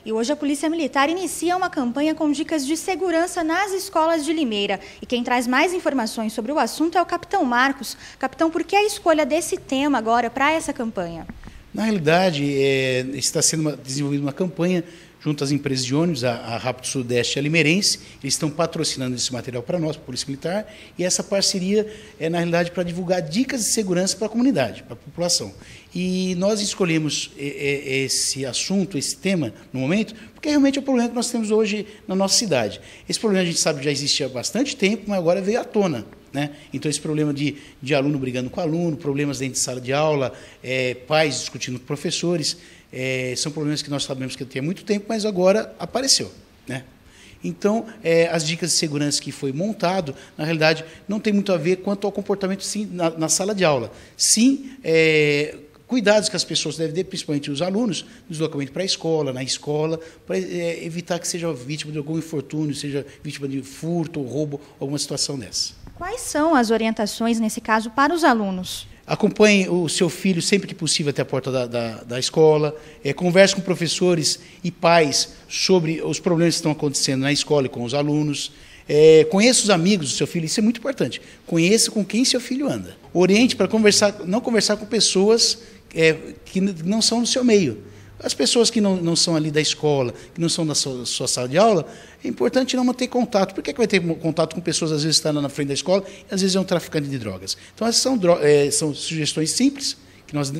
E hoje a Polícia Militar inicia uma campanha com dicas de segurança nas escolas de Limeira. E quem traz mais informações sobre o assunto é o Capitão Marcos. Capitão, por que a escolha desse tema agora para essa campanha? Na realidade, está sendo desenvolvida uma campanha junto às empresas de ônibus, a Rápido Sudeste e a Limeirense. Eles estão patrocinando esse material para nós, para a Polícia Militar, e essa parceria é, na realidade, para divulgar dicas de segurança para a comunidade, para a população. E nós escolhemos esse assunto, esse tema, no momento, porque realmente é o problema que nós temos hoje na nossa cidade. Esse problema a gente sabe que já existe há bastante tempo, mas agora veio à tona, né? Então, esse problema de aluno brigando com aluno, problemas dentro de sala de aula, pais discutindo com professores, são problemas que nós sabemos que tem há muito tempo, mas agora apareceu, né? Então, as dicas de segurança que foi montado, na realidade, não tem muito a ver quanto ao comportamento sim, na sala de aula. Sim, cuidados que as pessoas devem ter, principalmente os alunos, no deslocamento para a escola, na escola, para evitar que seja vítima de algum infortúnio, seja vítima de furto ou roubo, alguma situação dessa. Quais são as orientações, nesse caso, para os alunos? Acompanhe o seu filho sempre que possível até a porta da escola, converse com professores e pais sobre os problemas que estão acontecendo na escola e com os alunos, conheça os amigos do seu filho, isso é muito importante, conheça com quem seu filho anda. Oriente para não conversar com pessoas que não são do seu meio. As pessoas que não são ali da escola, que não são da sua sala de aula, é importante não manter contato. Por que vai ter contato com pessoas, às vezes, estando na frente da escola, e às vezes é um traficante de drogas? Então, essas são sugestões simples que nós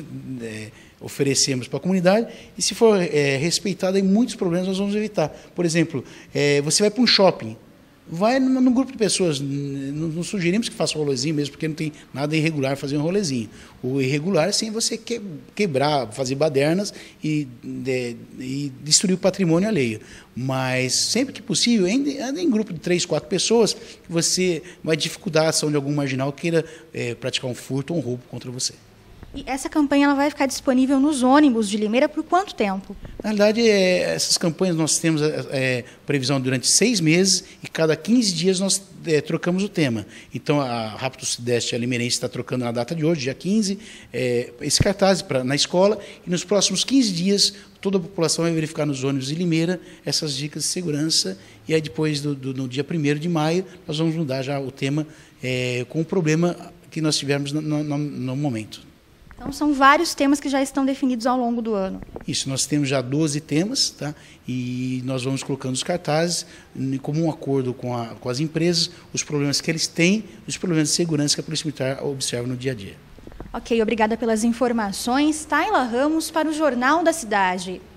oferecemos para a comunidade, e se for respeitado, em muitos problemas nós vamos evitar. Por exemplo, você vai para um shopping, vai num grupo de pessoas, não sugerimos que faça um rolezinho mesmo, porque não tem nada irregular fazer um rolezinho. O irregular, sim, é você quebrar, fazer badernas e destruir o patrimônio alheio. Mas, sempre que possível, ande em grupo de 3, 4 pessoas, que você vai dificultar a ação de algum marginal que queira praticar um furto ou um roubo contra você. E essa campanha ela vai ficar disponível nos ônibus de Limeira por quanto tempo? Na verdade, essas campanhas nós temos previsão durante 6 meses e cada 15 dias nós trocamos o tema. Então, a Rápido Sudeste e a Limeirense está trocando na data de hoje, dia 15, esse cartaz na escola, e nos próximos 15 dias toda a população vai verificar nos ônibus de Limeira essas dicas de segurança, e aí depois, no dia 1º de maio, nós vamos mudar já o tema com o problema que nós tivemos no momento. Então, são vários temas que já estão definidos ao longo do ano. Isso, nós temos já 12 temas, tá? E nós vamos colocando os cartazes, em comum acordo com as empresas, os problemas que eles têm, os problemas de segurança que a Polícia Militar observa no dia a dia. Ok, obrigada pelas informações. Tayla Ramos para o Jornal da Cidade.